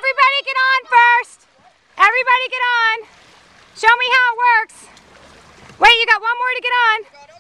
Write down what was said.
Everybody get on first. Everybody get on. Show me how it works. Wait, you got one more to get on.